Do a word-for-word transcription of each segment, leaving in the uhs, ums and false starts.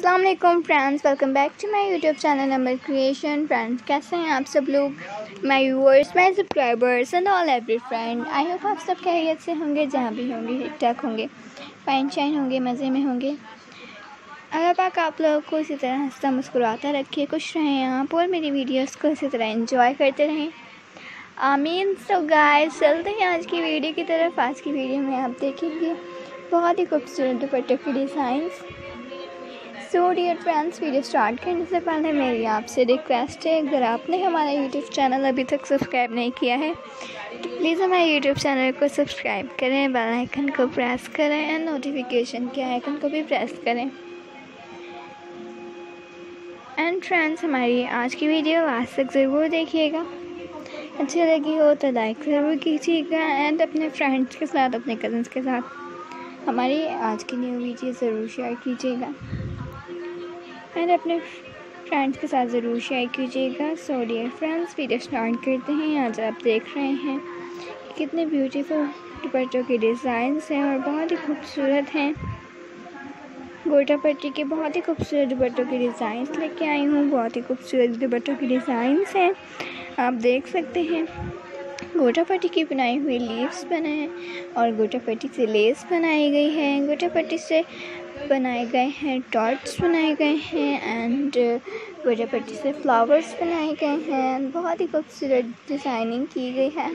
अस्सलाम वालेकुम friends, welcome back to my YouTube channel number creation. Friends, कैसे हैं आप सब लोग, my viewers, my subscribers and all every friend. I hope आप सब खैरियत से होंगे, जहाँ भी होंगे ठीक ठाक होंगे, फाइन शाइन होंगे, मज़े में होंगे। अल्लाह पाक आप लोगों को इसी तरह हंसता मुस्कुराता रखे, खुश रहें आप और मेरी वीडियोस को इसी तरह एंजॉय करते रहें, आमीन। सो गाइस, चलते हैं आज की वीडियो की तरफ। आज की वीडियो में आप देखेंगे बहुत ही खूबसूरत दुपट्टों की designs. So dear friends, video start करने से पहले मेरी आपसे रिक्वेस्ट है, अगर आपने हमारा यूट्यूब चैनल अभी तक सब्सक्राइब नहीं किया है तो प्लीज़ हमारे यूट्यूब चैनल को सब्सक्राइब करें, बेल आइकन को प्रेस करें एंड नोटिफिकेशन के आइकन को भी प्रेस करें। एंड फ्रेंड्स, हमारी आज की वीडियो लास्ट तक ज़रूर देखिएगा। अच्छी लगी हो तो लाइक ज़रूर कीजिएगा एंड अपने फ्रेंड्स के साथ, अपने कज़न्स के साथ हमारी आज की न्यू वीडियो ज़रूर शेयर कीजिएगा एंड अपने फ्रेंड्स के साथ ज़रूर शेयर कीजिएगा। So dear friends, video start करते हैं। आज आप देख रहे हैं कितने ब्यूटीफुल दुपट्टों के डिज़ाइंस हैं और बहुत ही खूबसूरत हैं। गोटा पट्टी के बहुत ही खूबसूरत दुपट्टों के डिज़ाइंस लेके आई हूँ। बहुत ही खूबसूरत दुपट्टों के डिज़ाइंस हैं, आप देख सकते हैं। गोटा पट्टी की बनाई हुई लीव्स बने हैं और गोटा पट्टी से लेस बनाई गई है। गोटा पट्टी से बनाए गए हैं डॉट्स बनाए गए हैं एंड गोटा पट्टी से फ्लावर्स बनाए गए हैं। बहुत ही खूबसूरत डिज़ाइनिंग की गई है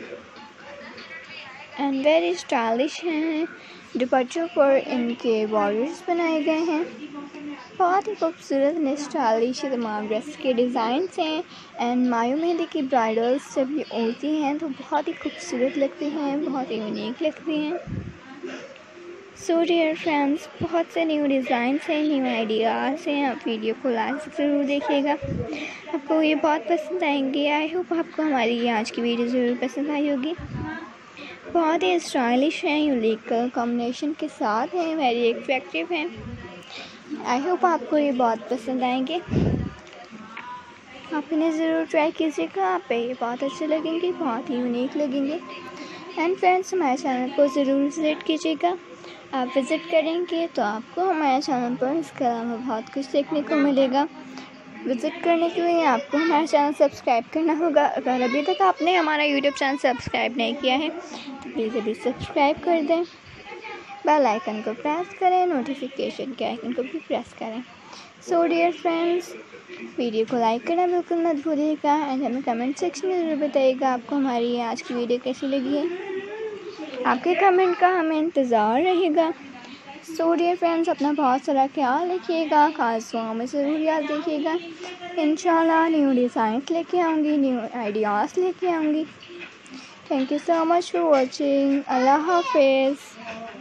एंड वेरी स्टाइलिश हैं। दुपट्टों पर इनके बॉर्डर्स बनाए गए हैं। बहुत ही खूबसूरत एंड स्टाइलिश तमाम ड्रेस के डिज़ाइंस हैं एंड मायू मेहंदी की ब्राइडल्स जब ये होती हैं तो बहुत ही खूबसूरत लगती हैं, बहुत ही यूनिक लगती हैं। सो डियर फ्रेंड्स, बहुत से न्यू डिज़ाइंस हैं, न्यू आइडियाज़ हैं। आप वीडियो को लास्ट ज़रूर देखिएगा, आपको ये बहुत पसंद आएंगे। आई होप आपको हमारी आज की वीडियो ज़रूर पसंद आई होगी। बहुत ही स्टाइलिश हैं, यूनिक कॉम्बिनेशन के साथ हैं, वेरी एट्रैक्टिव हैं। आई होप आपको ये बहुत पसंद आएंगे। आप इन्हें ज़रूर ट्राई कीजिएगा, आप पे ये बहुत अच्छे लगेंगे, बहुत ही यूनिक लगेंगे। एंड फ्रेंड्स, हमारे चैनल को ज़रूर विज़िट कीजिएगा। आप विज़िट करेंगे तो आपको हमारे चैनल पर इसके अलावा बहुत कुछ देखने को मिलेगा। विज़िट करने के लिए आपको हमारा चैनल सब्सक्राइब करना होगा। अगर अभी तक आपने हमारा यूट्यूब चैनल सब्सक्राइब नहीं किया है तो प्लीज़ अभी सब्सक्राइब कर दें, बेल आइकन को प्रेस करें, नोटिफिकेशन के आइकन को भी प्रेस करें। सो डियर फ्रेंड्स, वीडियो को लाइक करना बिल्कुल मत भूलिएगा एंड हमें कमेंट सेक्शन में ज़रूर बताइएगा आपको हमारी आज की वीडियो कैसी लगी है। आपके कमेंट का हमें इंतज़ार रहेगा। सो डियर फ्रेंड्स, अपना बहुत सारा ख्याल रखिएगा, खास दुआ में ज़रूर याद रखिएगा। इंशाल्लाह न्यू डिज़ाइंस लेके आऊँगी, न्यू आइडियाज़ लेके आऊँगी। Thank you so much for watching. अल्लाह हाफिज़।